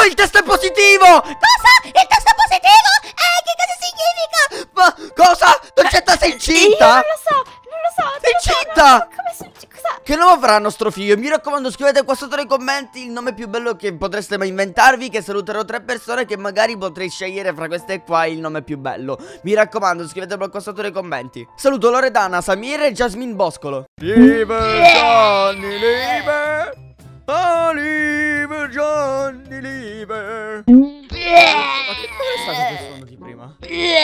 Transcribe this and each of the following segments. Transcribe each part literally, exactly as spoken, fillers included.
no, il test è positivo! Cosa? Il test è positivo? Eh, che cosa significa? Ma cosa? Dolcetta, sei incinta? Io non lo so, non lo so. Sei non lo so, incinta? non so, come succede? Cosa? Che nome avrà il nostro figlio? Mi raccomando, scrivete qua sotto nei commenti il nome più bello che potreste mai inventarvi, che saluterò tre persone che magari potrei scegliere fra queste qua il nome più bello. Mi raccomando, scrivetelo qua sotto nei commenti. Saluto Loredana, Samir e Jasmine Boscolo. Lieve Johnny, lieve. Oliver Johnny, lieve. Ma che cosa è stato quel suono di prima?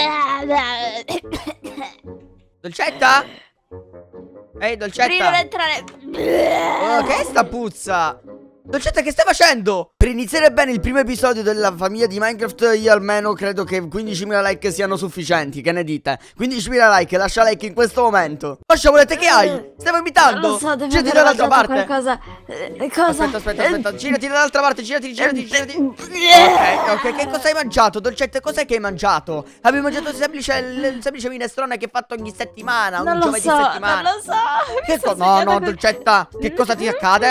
Dolcetta? Ehi, Dolcetta. Prima di entrare. Oh, che è sta puzza? Dolcetta, che stai facendo? Per iniziare bene il primo episodio della famiglia di Minecraft, io almeno credo che quindicimila like siano sufficienti. Che ne dite? quindicimila like, lascia like in questo momento. Ma sciabolette, che hai? Stai vomitando? Non lo so, devo girati aver dall'altra mangiato parte. qualcosa. Eh, cosa? Aspetta, aspetta, aspetta. Girati dall'altra parte, girati, girati, girati. Eh, Ok, ok, che cosa hai mangiato? Dolcetta, cos'è che hai mangiato? Avevi mangiato il semplice, il semplice minestrone che fatto ogni settimana, Non ogni lo giovedì so, settimana. non lo so. Che cosa? No, no, Dolcetta, che cosa ti accade?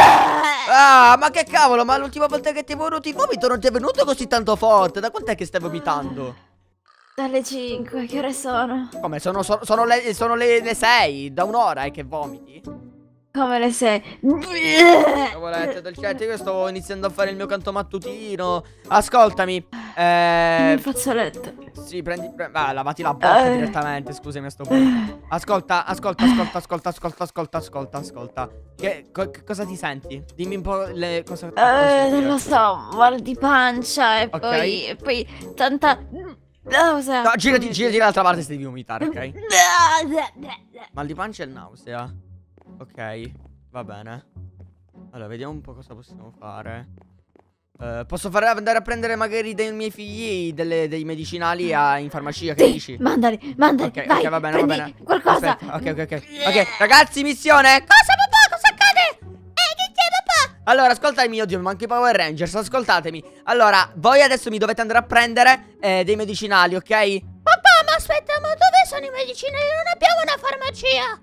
Ah, ma che cavolo, ma l'ultima volta che ti è venuto il vomito non ti è venuto così tanto forte. Da quant'è che stai vomitando? Dalle cinque, che ore sono? Come? Sono, so- sono le, sono le, le sei, da un'ora è che vomiti? Come le sei? Volete, Dolcetta, io sto iniziando a fare il mio canto mattutino. Ascoltami. Eh... Il fazzoletto. Sì, prendi... Pre ah, lavati la bocca Eh. direttamente, scusami a sto punto. Ascolta, ascolta, ascolta, ascolta, ascolta, ascolta, ascolta, ascolta. Che, co che cosa ti senti? Dimmi un po' le cose. Eh, non lo so, mal di pancia e Ok. poi, e poi tanta nausea. No, girati, girati dall'altra parte se devi vomitare, ok? Mal di pancia e nausea. Ok, va bene. Allora, vediamo un po' cosa possiamo fare. Uh, posso fare andare a prendere magari dei miei figli delle, dei medicinali a, in farmacia, che Sì, dici? mandali, mandali, Ok, vai, ok, va bene, va prendi bene. qualcosa. Aspetta, ok, ok, ok. Ok, ragazzi, missione. Cosa, papà? Cosa accade? Eh, che c'è, papà? Allora, ascoltatemi, mio Dio, manco i Power Rangers, ascoltatemi. Allora, voi adesso mi dovete andare a prendere eh, dei medicinali, ok? Papà, ma aspetta, ma dove sono i medicinali? Non abbiamo una farmacia.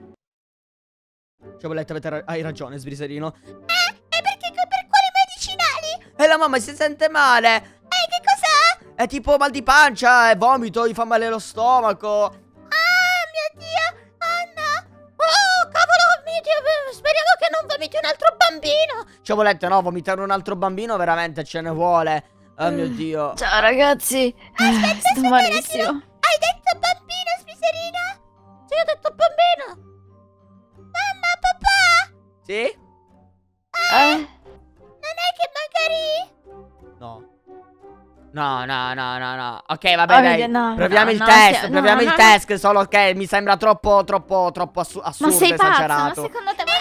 Sciaboletta, avete ra hai ragione, sbriserino. Eh, e perché, per quali medicinali? E la mamma si sente male. Eh, che cos'ha? È tipo mal di pancia, è vomito, gli fa male lo stomaco. Ah, mio Dio! Ah, no! Oh, cavolo, mio Dio! Speriamo che non vomiti un altro bambino! Sciaboletta, no, vomitare un altro bambino veramente ce ne vuole. Oh mio Dio. Ciao, ragazzi! Aspetta, Eh, sto malissimo! Hai detto bambino, Smiserina? Sì, ho detto bambino! Mamma, papà! Sì? Eh? Non è che magari... No. No, no, no, no, no. Ok, vabbè, Oh, dai. no, proviamo no, il no, test, no, proviamo no, il no. test, solo che mi sembra troppo, troppo, troppo assu assurdo, Ma sei pazzo? Ma esagerato. secondo te... Ma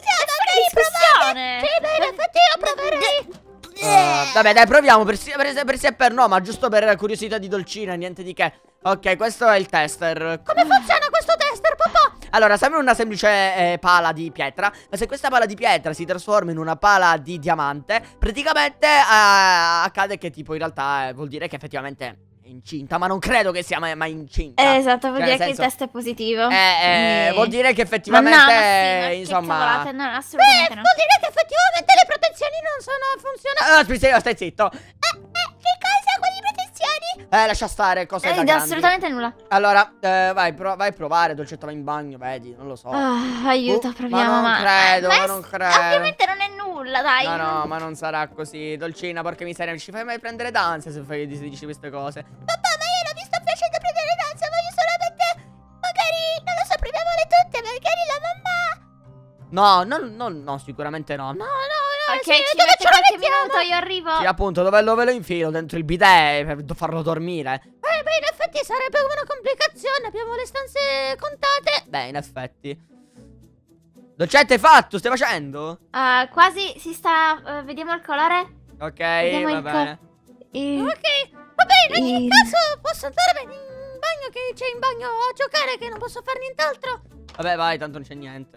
discussione! Sì, bene, infatti io proverei! Uh, vabbè, dai, proviamo per sì, per, per sì e per no, ma giusto per curiosità di dolcina, niente di che. Ok, questo è il tester. Come funziona questo tester, papà? Allora, sembra una semplice eh, pala di pietra, ma se questa pala di pietra si trasforma in una pala di diamante, praticamente eh, accade che tipo in realtà eh, vuol dire che effettivamente è incinta, ma non credo che sia mai, mai incinta. Eh, esatto, vuol Cioè, dire nel che il senso- test è positivo. Eh, eh, Quindi- vuol dire che Ma effettivamente, no, ma sì, ma che insomma... cavolate, no, assolutamente no. Vuol dire che effettivamente le protezioni non sono funzionali. Ah, stai, stai zitto. Eh, eh, che cosa? Quali protezioni? Eh, lascia stare, cose da Eh, grandi. assolutamente nulla. Allora, eh, vai, pro vai a provare, Dolcetta, vai in bagno, vedi, non lo so. Ah, aiuto, Uh, proviamo. ma non credo, ma ma è- non credo. Ovviamente non è nulla, dai. No, no, ma non sarà così. Dolcina, porca miseria, non ci fai mai prendere d'ansia se fai, se dici queste cose. Papà, ma io non mi sto facendo prendere danza, voglio solamente... Magari, non lo so, proviamole tutte, magari la mamma... No, no, no, no, sicuramente no. No, no, no, Ok, sì, ci dove mette ce lo qualche mettiamo? minuto, io arrivo. Sì, appunto, dove lo ve lo infilo? Dentro il bidet per farlo dormire. Eh, beh, in effetti sarebbe una complicazione, abbiamo le stanze contate. Beh, in effetti. Dolcetta, hai fatto? Stai facendo? Ah, quasi si sta. eh, vediamo il colore. Ok, Vediamo va il co- bene. Il- Ok, va bene, in ogni il- caso posso andare in bagno, che c'è in bagno a giocare, che non posso fare nient'altro. Vabbè, vai, tanto non c'è niente.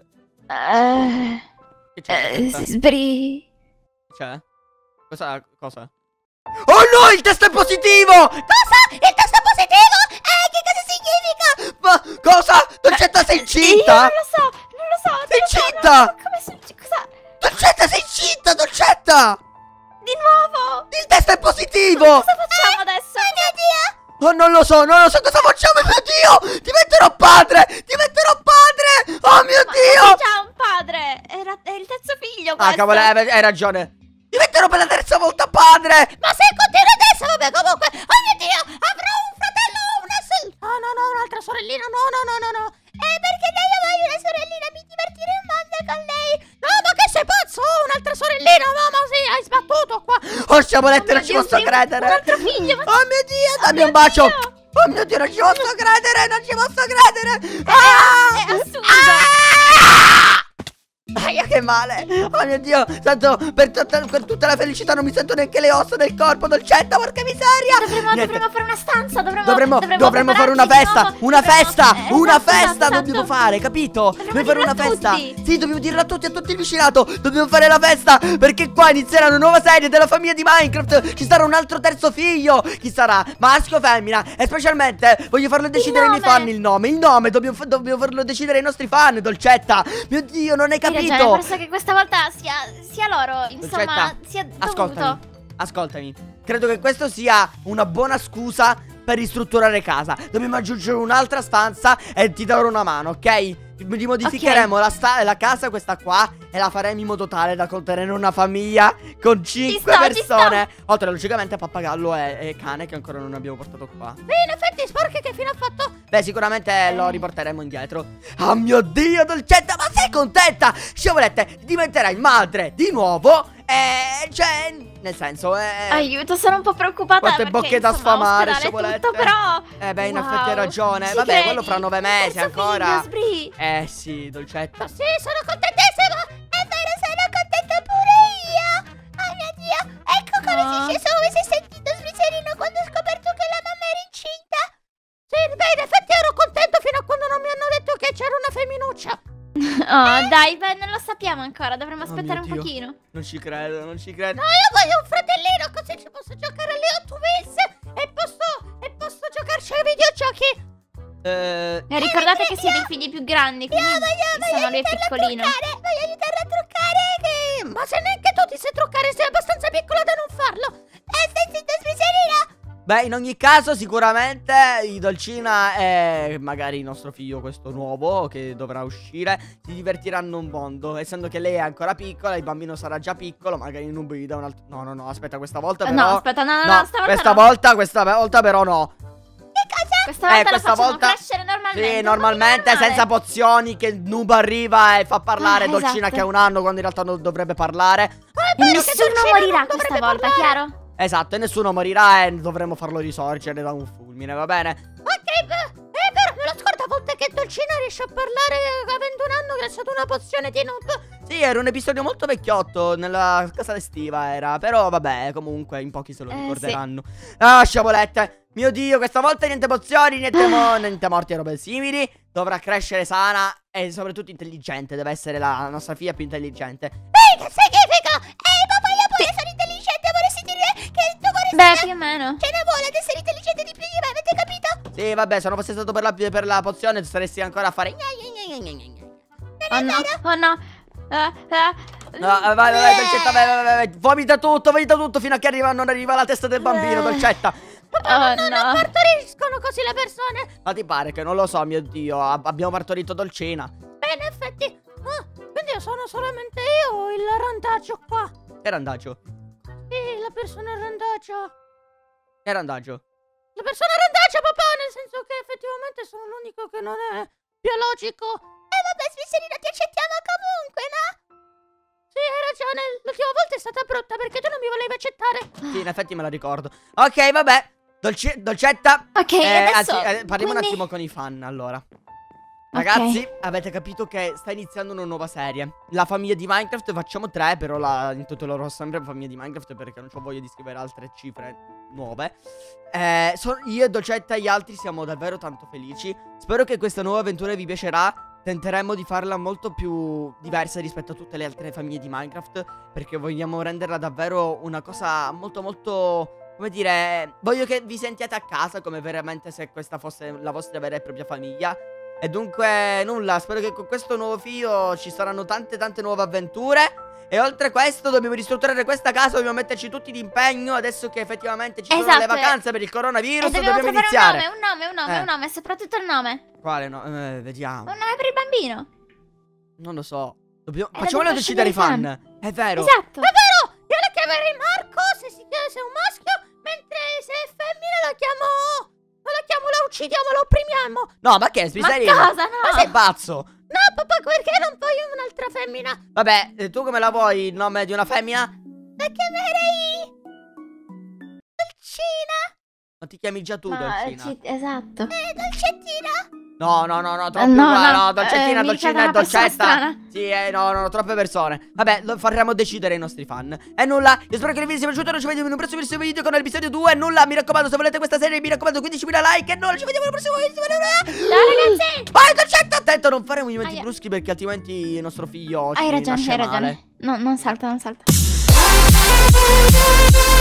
Eh, Che c'è? eh, sbri. C'è? Cosa? Cosa? Oh no, il test è positivo! Cosa? Il test è positivo? Eh, che cosa significa? Ma cosa? Dolcetta, sei Io incinta? non lo so, non lo so. Sei non lo so, incinta? non- Come succede? Cosa? Dolcetta, sei incinta, Dolcetta! Di nuovo? Il test è positivo! Cosa facciamo adesso? Oh mio Dio! Oh, non lo so, non lo so cosa facciamo, mio Dio! Diventerò padre! Diventerò padre! Oh mio Ma Dio! sei già un padre. Era, è il terzo figlio Ah, questo. cavolo, hai, hai ragione. Diventerò per la terza volta padre! Ma se continua adesso, vabbè, comunque. Oh mio Dio, avrò un fratello o una sorella. No, no, no, un'altra sorellina. No, no, no, no, no. Eh, perché lei io voglio una sorellina, mi divertirei un mondo con lei. No, ma che sei pazzo? Oh, un'altra sorellina, mamma, sì, hai sbattuto qua. Oh, sciabolette, Oh non mio ci Dio, posso un primo- credere! un altro figlio, ma- Oh mio Dio, dammi mio un bacio! Dio. Oh mio Dio, non ci posso credere! Non ci posso credere! Ah! È assurdo. Aia, che male! Oh mio Dio! Sento per tutta, per tutta la felicità non mi sento neanche le ossa del corpo, dolcetta, porca miseria! Dovremmo, Niente. dovremmo fare una stanza. Dovremmo, Dovremmo, dovremmo fare una prepararci di festa! nuovo. Una Dovremmo- festa! eh, Una esatto, festa esatto, dobbiamo esatto. fare, capito? Dovremmo Dobbiamo fare una dirlo a festa! tutti. Sì, dobbiamo dirlo a tutti, a tutto il vicinato! Dobbiamo fare la festa! Perché qua inizierà una nuova serie della famiglia di Minecraft! Ci sarà un altro terzo figlio! Chi sarà? Maschio o femmina? E specialmente voglio farlo decidere ai miei nome. fan il nome! Il nome! Dobbiamo, fa- dobbiamo farlo decidere ai nostri fan, dolcetta! Mio Dio, non hai Hai ragione, capito! penso che questa volta sia, sia loro. Insomma, Dolcetta, sia dovuto. Ascoltami, ascoltami. Credo che questo sia una buona scusa per ristrutturare casa. Dobbiamo aggiungere un'altra stanza e ti darò una mano, ok? Rimodificheremo la, sta- la casa, questa qua, e la faremo in modo tale da contenere una famiglia con cinque sto, ci persone. Oltre logicamente a pappagallo e, e cane che ancora non abbiamo portato qua. Beh, in effetti, sporchi che fine ha fatto? Beh, sicuramente lo riporteremo indietro. Oh mio Dio, dolcetta, ma sei contenta? Sciabolette, diventerai madre di nuovo. E cioè, nel senso, eh, Aiuto, sono un po' preoccupata. Quante perché, bocche da insomma, sfamare, ospedale e sciabolette. tutto, però. Eh beh, in Wow, effetti hai ragione. ci Vabbè, credi? quello fra nove mesi Terzo ancora. figlio, Sbri. Eh sì, dolcetta. Sì, sono contentissima. È vero, sono contenta pure io. Oh mio Dio, ecco come No. si sceso, come si è sentito Smiserino quando ho scoperto che la mamma era incinta. Sì, beh, in effetti ero contento fino a quando non mi hanno detto che c'era una femminuccia. Oh, dai, beh, non lo sappiamo ancora. Dovremmo Oh aspettare mio un Dio. pochino. Non ci credo, non ci credo. No, io voglio un fratellino, così ci posso giocare alle Hot Wheels e posso, e posso giocarci ai videogiochi. Eh, E ricordate che siete i figli più grandi, quindi Io voglio, voglio sono lui è aiutarla a piccolino. truccare, voglio aiutarla a truccare che... Ma se neanche tu ti sai truccare, sei abbastanza piccola da non farlo. Eh, stai zitta, Smiserina. beh, in ogni caso, sicuramente i Dolcina e magari il nostro figlio, questo nuovo che dovrà uscire, si divertiranno un mondo. Essendo che lei è ancora piccola, il bambino sarà già piccolo, magari in un da un altro. No, no, no, aspetta, questa volta Eh, però. No, aspetta, no, no, No, no, stavolta questa no. volta, questa volta però no. Questa volta Eh, lo questa facciamo volta- crescere normalmente. Sì, normalmente normale. senza pozioni che Noob arriva e fa parlare Ah, Dolcina esatto. che ha un anno quando in realtà non dovrebbe parlare. E nessuno morirà questa volta, chiaro? Esatto, e nessuno morirà e dovremo farlo risorgere da un fulmine, va bene? Ok, beh, eh, però me lo scordo a volte che Dolcina riesce a parlare avendo un anno che è stata una pozione di noob. Sì, era un episodio molto vecchiotto, nella casa estiva era, però vabbè, comunque in pochi se lo Eh, ricorderanno. Ah, sciabolette, mio Dio, questa volta niente pozioni, niente, mo- niente morti e robe simili. Dovrà crescere sana e soprattutto intelligente, deve essere la nostra figlia più intelligente. Ehi, che significa? Ehi, papà, io pure sono intelligente, vorresti dire che tu vorresti... Beh, più o meno. Ce ne vuole ad essere intelligente di più di me, avete capito? Sì, vabbè, se non fosse stato per la, per la pozione saresti ancora a fare gna gna gna gna gna gna. Oh no, oh no. Eh, eh. No, eh, vai, vai, vai, Dolcetta, vai, vai, vai, vai. Vomita tutto, vomita tutto fino a che arriva, non arriva la testa del bambino, Eh. Dolcetta. Oh Non no. partoriscono così le persone. Ma ti pare che non lo so, mio Dio, ab- abbiamo partorito Dolcina. Beh, in effetti... Ah, quindi sono solamente io il randagio qua. Che randagio? Sì, la persona randagio. Che randagio? La persona randagio, papà, nel senso che effettivamente sono l'unico che non è biologico. Eh, vabbè, Smiserina, ti accettiamo comunque, no? Sì, hai ragione, l'ultima volta è stata brutta perché tu non mi volevi accettare. Sì, in effetti me la ricordo. Ok, vabbè. Dolce- Dolcetta. Ok, eh, adesso anzi, eh, parliamo un quindi- attimo con i fan, allora. Ragazzi, avete capito che sta iniziando una nuova serie. La famiglia di Minecraft, facciamo tre, però la intitolerò sempre famiglia di Minecraft perché non ho voglia di scrivere altre cifre nuove. Eh, so- io e Dolcetta e gli altri siamo davvero tanto felici. Spero che questa nuova avventura vi piacerà. Tenteremo di farla molto più diversa rispetto a tutte le altre famiglie di Minecraft, perché vogliamo renderla davvero una cosa molto molto... Come dire, voglio che vi sentiate a casa come veramente se questa fosse la vostra vera e propria famiglia. E dunque nulla, spero che con questo nuovo figlio ci saranno tante tante nuove avventure. E oltre a questo dobbiamo ristrutturare questa casa, dobbiamo metterci tutti d'impegno. Adesso che effettivamente ci sono Esatto, le vacanze per il coronavirus, E dobbiamo dobbiamo trovare iniziare. un nome, un nome, un nome, Eh. un nome, soprattutto il nome. Quale no? Eh, vediamo. Un nome per il bambino. Non lo so. Dobbiamo... Eh, Facciamolo dobbiamo decidere i fan. scegliere È vero. Esatto. È vero, io lo chiamerei Marco se, si, se è un maschio, mentre se è femmina lo chiamo... Non lo chiamo, lo uccidiamo, lo opprimiamo. No, ma che? Ma Spiserino? cosa, no? Ma sei pazzo? No, papà, perché non voglio un'altra femmina? Vabbè, eh, tu come la vuoi il nome di una femmina? La chiamerei... Dolcina. Ma ti chiami già tu, Ma, Dolcina? ci- Esatto. Eh, Dolcettina. No, no, no, no, troppo Eh, no, uguale, no, no, dolcettina, eh, mi dolcina ricorda e una persona dolcetta. strana. Sì, eh, no, no, no, troppe persone. Vabbè, lo faremo decidere i nostri fan. E nulla, io spero che il video sia piaciuto. Noi ci vediamo in un prossimo video con l'episodio due. E nulla, mi raccomando, se volete questa serie, mi raccomando, quindicimila like. E nulla, ci vediamo in un prossimo video. Ciao ragazzi. Vai, dolcetta, attento a non fare movimenti Aia. bruschi, perché altrimenti il nostro figlio ci Hai ragione, nasce hai male. ragione. No, non salta, non salta.